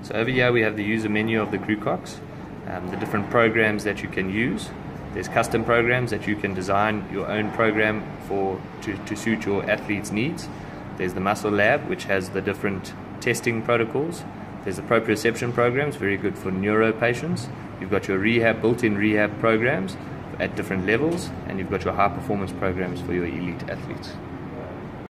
So over here we have the user menu of the Grucox, the different programs that you can use. There's custom programs that you can design your own program to suit your athlete's needs. There's the Muscle Lab, which has the different testing protocols. There's the proprioception programs, very good for neuro patients. You've got your built-in rehab programs at different levels, and you've got your high performance programs for your elite athletes.